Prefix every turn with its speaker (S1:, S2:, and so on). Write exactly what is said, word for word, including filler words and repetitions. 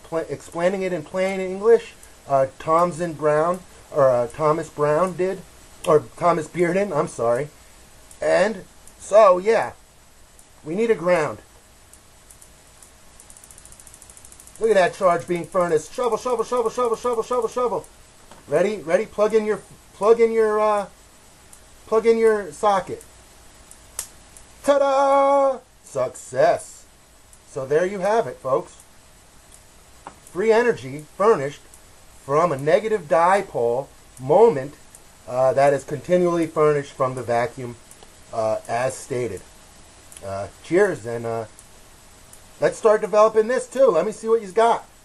S1: explaining it in plain English. Uh, Thomson Brown, or uh, Thomas Brown did, or Thomas Bearden, I'm sorry. And so, yeah, we need a ground. Look at that charge being furnace. Shovel, shovel, shovel, shovel, shovel, shovel, shovel. Ready? Ready? Plug in your, plug in your, uh, plug in your socket. Ta-da! Success. So there you have it, folks. Free energy furnished from a negative dipole moment uh, that is continually furnished from the vacuum uh, as stated. Uh, cheers, and uh, let's start developing this too. Let me see what you've got.